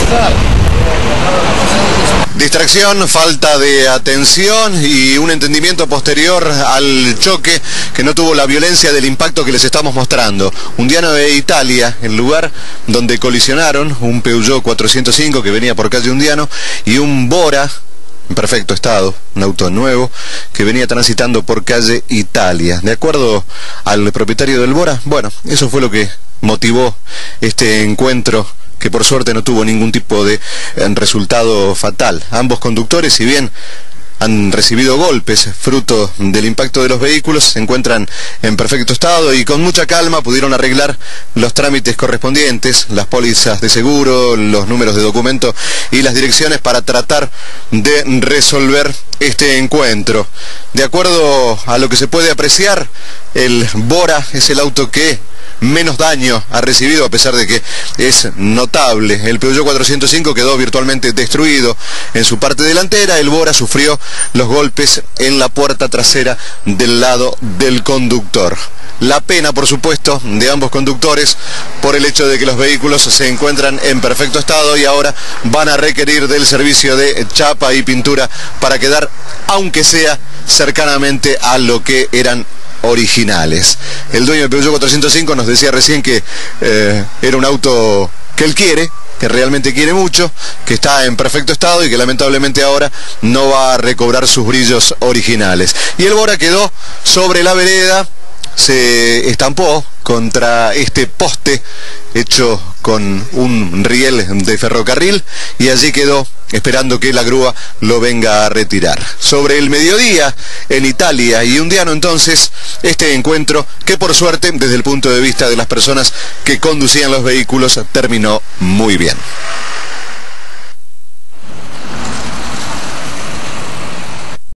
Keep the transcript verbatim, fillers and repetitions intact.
Distracción, falta de atención y un entendimiento posterior al choque que no tuvo la violencia del impacto que les estamos mostrando. Undiano e Italia, el lugar donde colisionaron un Peugeot cuatrocientos cinco que venía por calle Undiano y un Bora en perfecto estado, un auto nuevo que venía transitando por calle Italia. De acuerdo al propietario del Bora, bueno, eso fue lo que motivó este encuentro, que por suerte no tuvo ningún tipo de eh, resultado fatal. Ambos conductores, si bien han recibido golpes fruto del impacto de los vehículos, se encuentran en perfecto estado y con mucha calma pudieron arreglar los trámites correspondientes, las pólizas de seguro, los números de documento y las direcciones para tratar de resolver este encuentro. De acuerdo a lo que se puede apreciar, el Bora es el auto que menos daño ha recibido, a pesar de que es notable. El Peugeot cuatrocientos cinco quedó virtualmente destruido en su parte delantera. El Bora sufrió los golpes en la puerta trasera del lado del conductor. La pena, por supuesto, de ambos conductores por el hecho de que los vehículos se encuentran en perfecto estado y ahora van a requerir del servicio de chapa y pintura para quedar, aunque sea cercanamente a lo que eran originales. El dueño del Peugeot cuatrocientos cinco nos decía recién que eh, era un auto que él quiere, que realmente quiere mucho, que está en perfecto estado y que lamentablemente ahora no va a recobrar sus brillos originales. Y el Bora quedó sobre la vereda, se estampó contra este poste hecho con un riel de ferrocarril y allí quedó esperando que la grúa lo venga a retirar. Sobre el mediodía, en Italia y Undiano, entonces, este encuentro que por suerte, desde el punto de vista de las personas que conducían los vehículos, terminó muy bien.